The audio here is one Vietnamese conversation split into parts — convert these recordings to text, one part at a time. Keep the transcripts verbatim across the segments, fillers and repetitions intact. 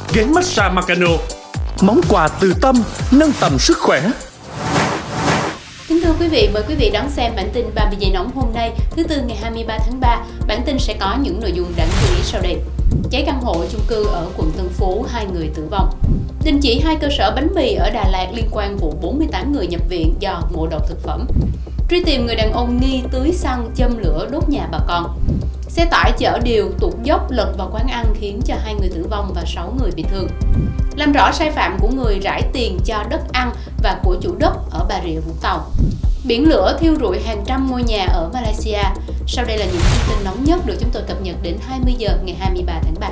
ghế massage Meccano. Món quà từ tâm nâng tầm sức khỏe. Kính thưa quý vị, mời quý vị đón xem bản tin ba mươi giây nóng hôm nay, thứ Tư ngày hai mươi ba tháng ba. Bản tin sẽ có những nội dung đáng chú ý sau đây. Cháy căn hộ chung cư ở quận Tân Phú, hai người tử vong. Đình chỉ hai cơ sở bánh mì ở Đà Lạt liên quan vụ bốn mươi tám người nhập viện do ngộ độc thực phẩm. Truy tìm người đàn ông nghi tưới xăng châm lửa đốt nhà bà con. Xe tải chở điều tụt dốc lật vào quán ăn khiến cho hai người tử vong và sáu người bị thương. Làm rõ sai phạm của người rải tiền cho đất ăn và của chủ đất ở Bà Rịa Vũng Tàu. Biển lửa thiêu rụi hàng trăm ngôi nhà ở Malaysia. Sau đây là những thông tin nóng nhất được chúng tôi cập nhật đến hai mươi giờ ngày hai mươi ba tháng ba.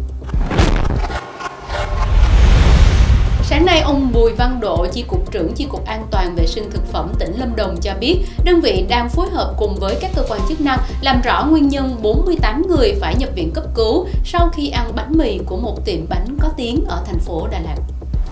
Sáng nay, ông Bùi Văn Độ, Chi cục trưởng Chi cục An toàn vệ sinh thực phẩm tỉnh Lâm Đồng cho biết, đơn vị đang phối hợp cùng với các cơ quan chức năng làm rõ nguyên nhân bốn mươi tám người phải nhập viện cấp cứu sau khi ăn bánh mì của một tiệm bánh có tiếng ở thành phố Đà Lạt.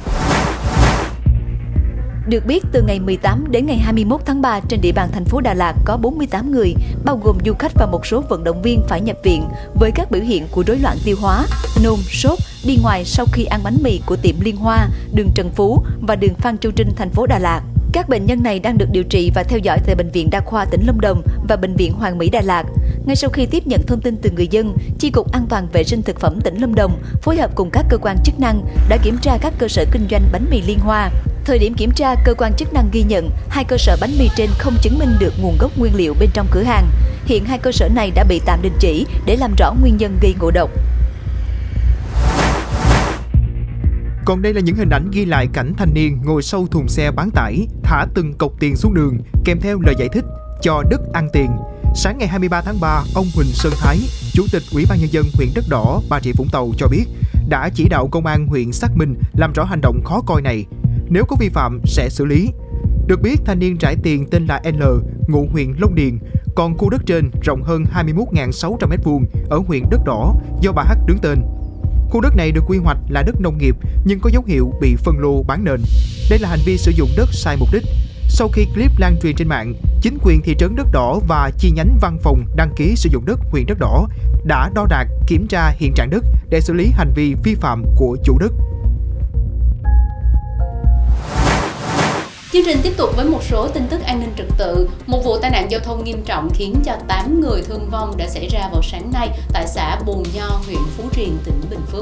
Được biết, từ ngày mười tám đến ngày hai mươi mốt tháng ba, trên địa bàn thành phố Đà Lạt có bốn mươi tám người, bao gồm du khách và một số vận động viên phải nhập viện với các biểu hiện của rối loạn tiêu hóa, nôn, sốt, đi ngoài sau khi ăn bánh mì của tiệm Liên Hoa, đường Trần Phú và đường Phan Chu Trinh, thành phố Đà Lạt. Các bệnh nhân này đang được điều trị và theo dõi tại Bệnh viện Đa khoa tỉnh Lâm Đồng và Bệnh viện Hoàng Mỹ Đà Lạt. Ngay sau khi tiếp nhận thông tin từ người dân, Chi cục An toàn vệ sinh thực phẩm tỉnh Lâm Đồng phối hợp cùng các cơ quan chức năng đã kiểm tra các cơ sở kinh doanh bánh mì Liên Hoa. Thời điểm kiểm tra, cơ quan chức năng ghi nhận hai cơ sở bánh mì trên không chứng minh được nguồn gốc nguyên liệu bên trong cửa hàng. Hiện hai cơ sở này đã bị tạm đình chỉ để làm rõ nguyên nhân gây ngộ độc. Còn đây là những hình ảnh ghi lại cảnh thanh niên ngồi sau thùng xe bán tải, thả từng cọc tiền xuống đường, kèm theo lời giải thích cho đất ăn tiền. Sáng ngày hai mươi ba tháng ba, ông Huỳnh Sơn Thái, Chủ tịch Ủy ban Nhân dân huyện Đất Đỏ, Bà Rịa Vũng Tàu cho biết đã chỉ đạo công an huyện xác minh làm rõ hành động khó coi này. Nếu có vi phạm sẽ xử lý. Được biết, thanh niên rải tiền tên là L, ngụ huyện Long Điền, còn khu đất trên rộng hơn hai mươi mốt nghìn sáu trăm mét vuông ở huyện Đất Đỏ do bà H đứng tên. Khu đất này được quy hoạch là đất nông nghiệp nhưng có dấu hiệu bị phân lô bán nền. Đây là hành vi sử dụng đất sai mục đích. Sau khi clip lan truyền trên mạng, chính quyền thị trấn Đất Đỏ và chi nhánh văn phòng đăng ký sử dụng đất huyện Đất Đỏ đã đo đạc, kiểm tra hiện trạng đất để xử lý hành vi vi phạm của chủ đất. Chương trình tiếp tục với một số tin tức an ninh trật tự. Một vụ tai nạn giao thông nghiêm trọng khiến cho tám người thương vong đã xảy ra vào sáng nay tại xã Bù Nho, huyện Phú Riềng, tỉnh Bình Phước.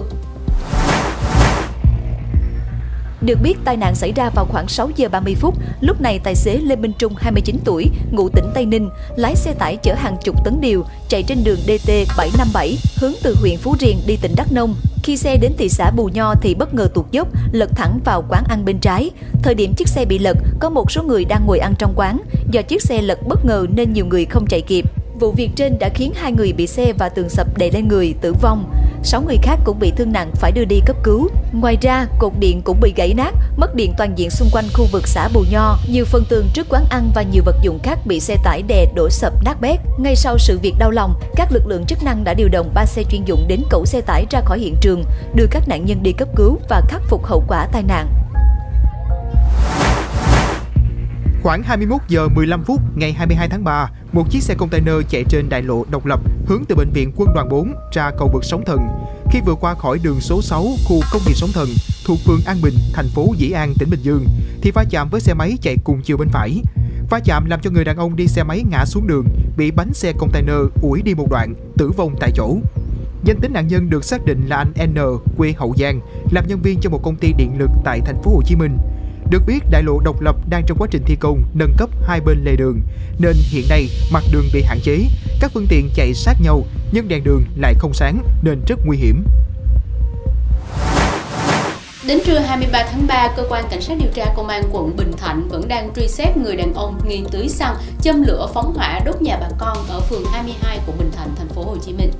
Được biết, tai nạn xảy ra vào khoảng sáu giờ ba mươi phút. Lúc này, tài xế Lê Minh Trung, hai mươi chín tuổi, ngụ tỉnh Tây Ninh, lái xe tải chở hàng chục tấn điều, chạy trên đường D T bảy năm bảy, hướng từ huyện Phú Riềng đi tỉnh Đắk Nông. Khi xe đến thị xã Bù Nho thì bất ngờ tụt dốc, lật thẳng vào quán ăn bên trái. Thời điểm chiếc xe bị lật, có một số người đang ngồi ăn trong quán. Do chiếc xe lật bất ngờ nên nhiều người không chạy kịp. Vụ việc trên đã khiến hai người bị xe và tường sập đè lên người, tử vong. Sáu người khác cũng bị thương nặng phải đưa đi cấp cứu. Ngoài ra, cột điện cũng bị gãy nát, mất điện toàn diện xung quanh khu vực xã Bù Nho. Nhiều phần tường trước quán ăn và nhiều vật dụng khác bị xe tải đè đổ sập nát bét. Ngay sau sự việc đau lòng, các lực lượng chức năng đã điều động ba xe chuyên dụng đến cẩu xe tải ra khỏi hiện trường, đưa các nạn nhân đi cấp cứu và khắc phục hậu quả tai nạn. Khoảng hai mươi mốt giờ mười lăm phút ngày hai mươi hai tháng ba, một chiếc xe container chạy trên đại lộ Độc Lập hướng từ bệnh viện Quân đoàn bốn ra cầu vượt Sóng Thần. Khi vừa qua khỏi đường số sáu khu công nghiệp Sóng Thần thuộc phường An Bình, thành phố Dĩ An, tỉnh Bình Dương thì va chạm với xe máy chạy cùng chiều bên phải. Va chạm làm cho người đàn ông đi xe máy ngã xuống đường, bị bánh xe container ủi đi một đoạn, tử vong tại chỗ. Danh tính nạn nhân được xác định là anh N, quê Hậu Giang, làm nhân viên cho một công ty điện lực tại thành phố Hồ Chí Minh. Được biết, đại lộ Độc Lập đang trong quá trình thi công nâng cấp hai bên lề đường, nên hiện nay mặt đường bị hạn chế, các phương tiện chạy sát nhau nhưng đèn đường lại không sáng nên rất nguy hiểm. Đến trưa hai mươi ba tháng ba, cơ quan cảnh sát điều tra công an quận Bình Thạnh vẫn đang truy xét người đàn ông nghi tưới xăng châm lửa phóng hỏa đốt nhà bà con ở phường hai mươi hai quận Bình Thạnh, thành phố Hồ Chí Minh.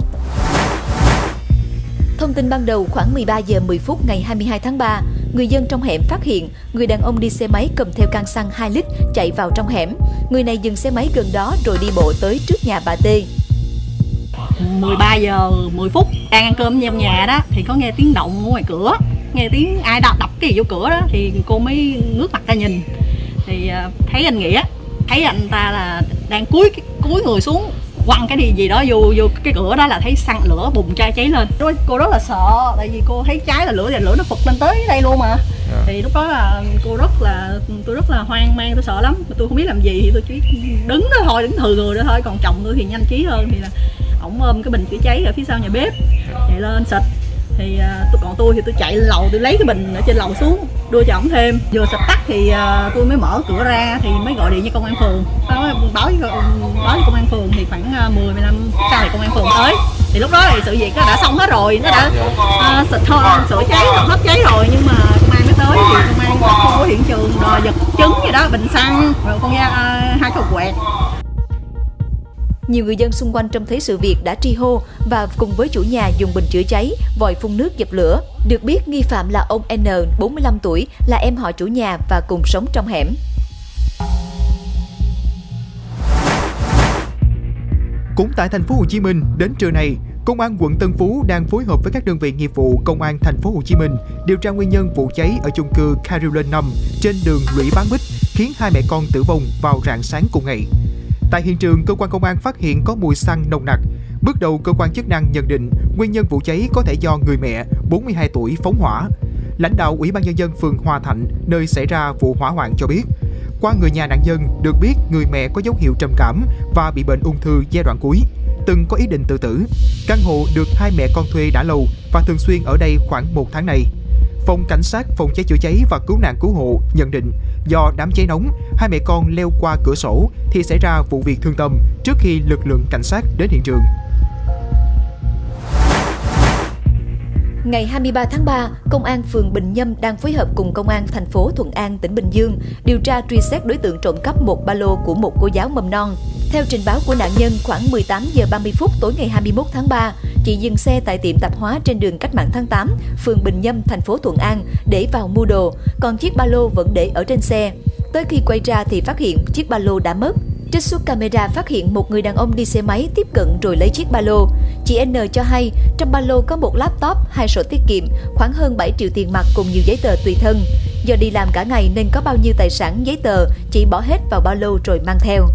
Thông tin ban đầu khoảng mười ba giờ mười phút ngày hai mươi hai tháng ba, người dân trong hẻm phát hiện người đàn ông đi xe máy cầm theo can xăng hai lít chạy vào trong hẻm. Người này dừng xe máy gần đó rồi đi bộ tới trước nhà bà T. mười ba giờ mười phút đang ăn cơm trong nhà đó thì có nghe tiếng động ở ngoài cửa, nghe tiếng ai đập đập cái gì vô cửa đó thì cô mới ngước mặt ra nhìn thì thấy anh Nghĩa, thấy anh ta là đang cúi cúi người xuống quăng cái gì gì đó vô vô cái cửa đó là thấy xăng lửa bùng cháy cháy lên. Cô rất là sợ, tại vì cô thấy cháy là lửa và lửa nó phụt lên tới đây luôn mà. Yeah. Thì lúc đó là cô rất là tôi rất là hoang mang, tôi sợ lắm, tôi không biết làm gì thì tôi chỉ đứng đó thôi, đứng thừa người đó thôi. Còn chồng tôi thì nhanh trí hơn, thì là ổng ôm cái bình chữa cháy ở phía sau nhà bếp chạy lên xịt. Thì uh, còn tôi thì tôi chạy lên lầu, tôi lấy cái bình ở trên lầu xuống đưa cho ổng thêm. Vừa xịt tắt thì uh, tôi mới mở cửa ra thì mới gọi điện cho công an phường, báo báo với, báo với công an phường. Thì khoảng uh, mười mười lăm sau thì công an phường tới. Thì lúc đó thì sự việc nó đã xong hết rồi, nó đã uh, xịt thôi sửa cháy hết cháy rồi, nhưng mà công an mới tới thì công an không có hiện trường rồi vật chứng gì đó, bình xăng rồi con da uh, hai cái quẹt. Nhiều người dân xung quanh trông thấy sự việc đã tri hô và cùng với chủ nhà dùng bình chữa cháy, vòi phun nước dập lửa. Được biết nghi phạm là ông N, bốn mươi lăm tuổi, là em họ chủ nhà và cùng sống trong hẻm. Cũng tại thành phố Hồ Chí Minh, đến trưa nay, Công an quận Tân Phú đang phối hợp với các đơn vị nghiệp vụ Công an thành phố Hồ Chí Minh điều tra nguyên nhân vụ cháy ở chung cư Caroline năm trên đường Lũy Bán Bích khiến hai mẹ con tử vong vào rạng sáng cùng ngày. Tại hiện trường, cơ quan công an phát hiện có mùi xăng nồng nặc. Bước đầu, cơ quan chức năng nhận định nguyên nhân vụ cháy có thể do người mẹ bốn mươi hai tuổi phóng hỏa. Lãnh đạo Ủy ban Nhân dân phường Hòa Thạnh, nơi xảy ra vụ hỏa hoạn cho biết, qua người nhà nạn nhân được biết người mẹ có dấu hiệu trầm cảm và bị bệnh ung thư giai đoạn cuối, từng có ý định tự tử. Căn hộ được hai mẹ con thuê đã lâu và thường xuyên ở đây khoảng một tháng nay. Phòng Cảnh sát Phòng cháy chữa cháy và Cứu nạn Cứu hộ nhận định do đám cháy nóng, hai mẹ con leo qua cửa sổ thì xảy ra vụ việc thương tâm trước khi lực lượng cảnh sát đến hiện trường. Ngày hai mươi ba tháng ba, Công an phường Bình Nhâm đang phối hợp cùng Công an thành phố Thuận An, tỉnh Bình Dương điều tra truy xét đối tượng trộm cắp một ba lô của một cô giáo mầm non. Theo trình báo của nạn nhân, khoảng mười tám giờ ba mươi phút tối ngày hai mươi mốt tháng ba, chị dừng xe tại tiệm tạp hóa trên đường Cách mạng tháng tám, phường Bình Nhâm, thành phố Thuận An để vào mua đồ, còn chiếc ba lô vẫn để ở trên xe. Tới khi quay ra thì phát hiện chiếc ba lô đã mất. Trích xuất camera phát hiện một người đàn ông đi xe máy tiếp cận rồi lấy chiếc ba lô. Chị N cho hay trong ba lô có một laptop, hai sổ tiết kiệm, khoảng hơn bảy triệu tiền mặt cùng nhiều giấy tờ tùy thân. Do đi làm cả ngày nên có bao nhiêu tài sản giấy tờ, chị bỏ hết vào ba lô rồi mang theo.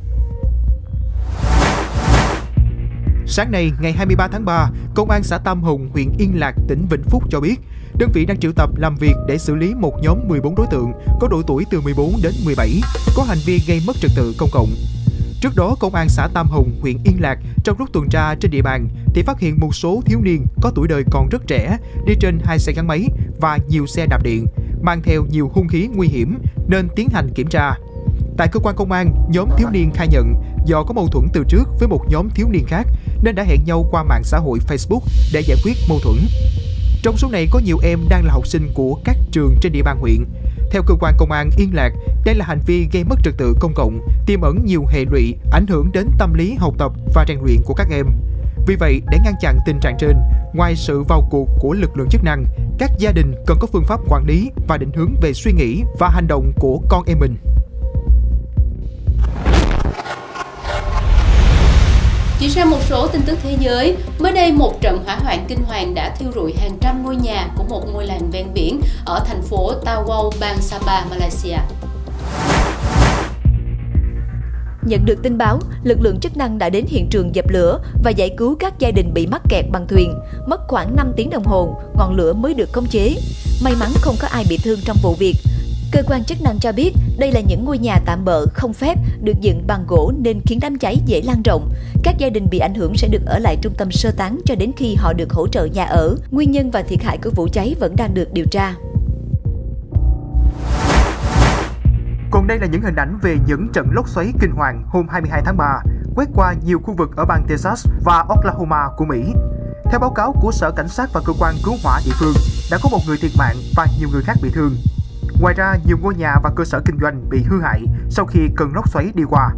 Sáng nay, ngày hai mươi ba tháng ba, Công an xã Tam Hùng, huyện Yên Lạc, tỉnh Vĩnh Phúc cho biết, đơn vị đang triệu tập làm việc để xử lý một nhóm mười bốn đối tượng có độ tuổi từ mười bốn đến mười bảy, có hành vi gây mất trật tự công cộng. Trước đó, Công an xã Tam Hùng, huyện Yên Lạc trong lúc tuần tra trên địa bàn thì phát hiện một số thiếu niên có tuổi đời còn rất trẻ đi trên hai xe gắn máy và nhiều xe đạp điện, mang theo nhiều hung khí nguy hiểm nên tiến hành kiểm tra. Tại cơ quan công an, nhóm thiếu niên khai nhận do có mâu thuẫn từ trước với một nhóm thiếu niên khác nên đã hẹn nhau qua mạng xã hội Facebook để giải quyết mâu thuẫn. Trong số này có nhiều em đang là học sinh của các trường trên địa bàn huyện. Theo cơ quan công an Yên Lạc, đây là hành vi gây mất trật tự công cộng, tiềm ẩn nhiều hệ lụy, ảnh hưởng đến tâm lý học tập và rèn luyện của các em. Vì vậy, để ngăn chặn tình trạng trên, ngoài sự vào cuộc của lực lượng chức năng, các gia đình cần có phương pháp quản lý và định hướng về suy nghĩ và hành động của con em mình. Chuyển sang một số tin tức thế giới, mới đây một trận hỏa hoạn kinh hoàng đã thiêu rụi hàng trăm ngôi nhà của một ngôi làng ven biển ở thành phố Tawau, bang Sabah, Malaysia. Nhận được tin báo, lực lượng chức năng đã đến hiện trường dập lửa và giải cứu các gia đình bị mắc kẹt bằng thuyền. Mất khoảng năm tiếng đồng hồ, ngọn lửa mới được khống chế. May mắn không có ai bị thương trong vụ việc. Cơ quan chức năng cho biết đây là những ngôi nhà tạm bợ không phép được dựng bằng gỗ nên khiến đám cháy dễ lan rộng. Các gia đình bị ảnh hưởng sẽ được ở lại trung tâm sơ tán cho đến khi họ được hỗ trợ nhà ở. Nguyên nhân và thiệt hại của vụ cháy vẫn đang được điều tra. Còn đây là những hình ảnh về những trận lốc xoáy kinh hoàng hôm hai mươi hai tháng ba quét qua nhiều khu vực ở bang Texas và Oklahoma của Mỹ. Theo báo cáo của Sở Cảnh sát và cơ quan cứu hỏa địa phương, đã có một người thiệt mạng và nhiều người khác bị thương. Ngoài ra, nhiều ngôi nhà và cơ sở kinh doanh bị hư hại sau khi cơn lốc xoáy đi qua.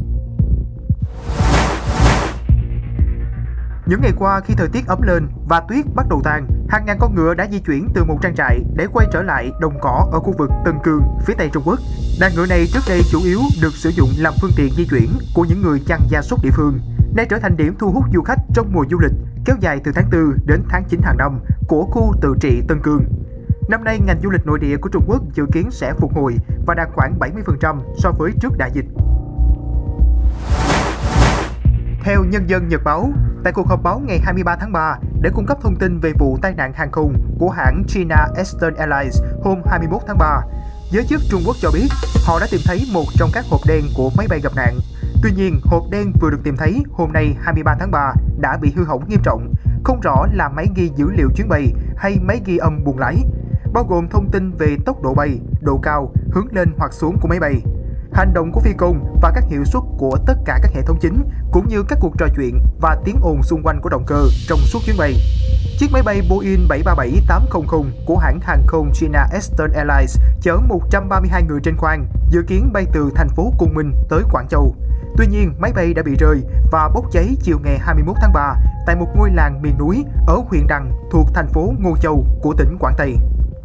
Những ngày qua, khi thời tiết ấm lên và tuyết bắt đầu tan, hàng ngàn con ngựa đã di chuyển từ một trang trại để quay trở lại đồng cỏ ở khu vực Tân Cương, phía tây Trung Quốc. Đàn ngựa này trước đây chủ yếu được sử dụng làm phương tiện di chuyển của những người chăn gia súc địa phương, nay trở thành điểm thu hút du khách trong mùa du lịch kéo dài từ tháng tư đến tháng chín hàng năm của khu tự trị Tân Cương. Năm nay, ngành du lịch nội địa của Trung Quốc dự kiến sẽ phục hồi và đạt khoảng bảy mươi phần trăm so với trước đại dịch. Theo Nhân dân Nhật Báo, tại cuộc họp báo ngày hai mươi ba tháng ba để cung cấp thông tin về vụ tai nạn hàng không của hãng China Eastern Airlines hôm hai mươi mốt tháng ba, giới chức Trung Quốc cho biết họ đã tìm thấy một trong các hộp đen của máy bay gặp nạn. Tuy nhiên, hộp đen vừa được tìm thấy hôm nay hai mươi ba tháng ba đã bị hư hỏng nghiêm trọng, không rõ là máy ghi dữ liệu chuyến bay hay máy ghi âm buồng lái, bao gồm thông tin về tốc độ bay, độ cao, hướng lên hoặc xuống của máy bay, hành động của phi công và các hiệu suất của tất cả các hệ thống chính, cũng như các cuộc trò chuyện và tiếng ồn xung quanh của động cơ trong suốt chuyến bay. Chiếc máy bay Boeing bảy ba bảy tám không không của hãng hàng không China Eastern Airlines chở một trăm ba mươi hai người trên khoang, dự kiến bay từ thành phố Côn Minh tới Quảng Châu. Tuy nhiên, máy bay đã bị rơi và bốc cháy chiều ngày hai mươi mốt tháng ba tại một ngôi làng miền núi ở huyện Đằng thuộc thành phố Ngô Châu của tỉnh Quảng Tây.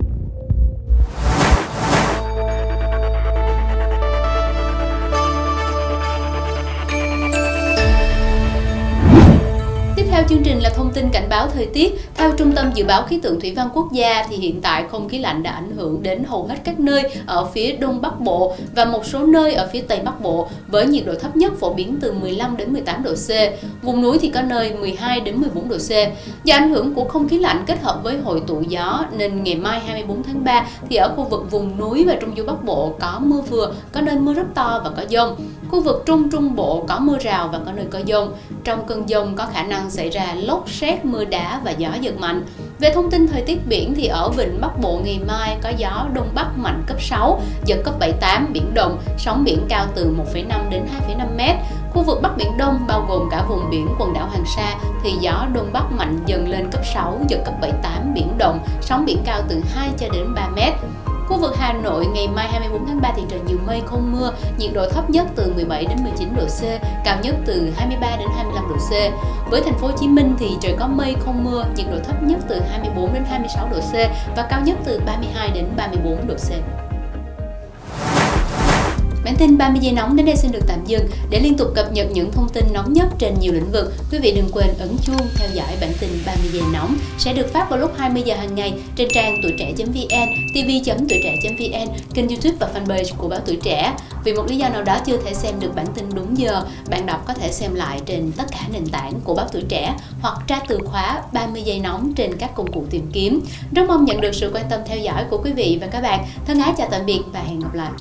Theo chương trình là thông tin cảnh báo thời tiết. Theo Trung tâm Dự báo Khí tượng Thủy văn Quốc gia thì hiện tại không khí lạnh đã ảnh hưởng đến hầu hết các nơi ở phía Đông Bắc Bộ và một số nơi ở phía Tây Bắc Bộ với nhiệt độ thấp nhất phổ biến từ mười lăm đến mười tám độ C. Vùng núi thì có nơi mười hai đến mười bốn độ C. Do ảnh hưởng của không khí lạnh kết hợp với hội tụ gió nên ngày mai hai mươi bốn tháng ba thì ở khu vực vùng núi và Trung Du Bắc Bộ có mưa vừa, có nơi mưa rất to và có dông. Khu vực Trung Trung Bộ có mưa rào và có nơi có dông. Trong cơn dông có khả năng xảy ra lốc sét, mưa đá và gió giật mạnh. Về thông tin thời tiết biển thì ở vịnh Bắc Bộ ngày mai có gió Đông Bắc mạnh cấp sáu, giật cấp bảy tám, biển động, sóng biển cao từ một phẩy năm đến hai phẩy năm mét. Khu vực Bắc Biển Đông bao gồm cả vùng biển quần đảo Hoàng Sa thì gió Đông Bắc mạnh dần lên cấp sáu, giật cấp bảy tám, biển động, sóng biển cao từ hai cho đến ba mét. Khu vực Hà Nội ngày mai hai mươi bốn tháng ba thì trời nhiều mây không mưa, nhiệt độ thấp nhất từ mười bảy đến mười chín độ C, cao nhất từ hai mươi ba đến hai mươi lăm độ C. Với thành phố Hồ Chí Minh thì trời có mây không mưa, nhiệt độ thấp nhất từ hai mươi bốn đến hai mươi sáu độ C và cao nhất từ ba mươi hai đến ba mươi bốn độ C. Bản tin ba mươi giây nóng đến đây xin được tạm dừng. Để liên tục cập nhật những thông tin nóng nhất trên nhiều lĩnh vực, quý vị đừng quên ấn chuông theo dõi bản tin ba mươi giây nóng sẽ được phát vào lúc hai mươi giờ hàng ngày trên trang tuổi trẻ chấm vn, tv chấm tuổi trẻ chấm vn, kênh YouTube và fanpage của Báo Tuổi Trẻ. Vì một lý do nào đó chưa thể xem được bản tin đúng giờ, bạn đọc có thể xem lại trên tất cả nền tảng của Báo Tuổi Trẻ hoặc tra từ khóa ba mươi giây nóng trên các công cụ tìm kiếm. Rất mong nhận được sự quan tâm theo dõi của quý vị và các bạn. Thân ái chào tạm biệt và hẹn gặp lại.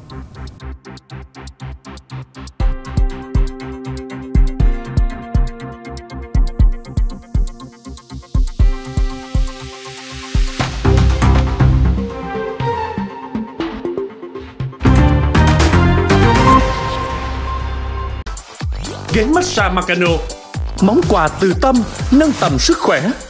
Ghế massage Macano, món quà từ tâm nâng tầm sức khỏe.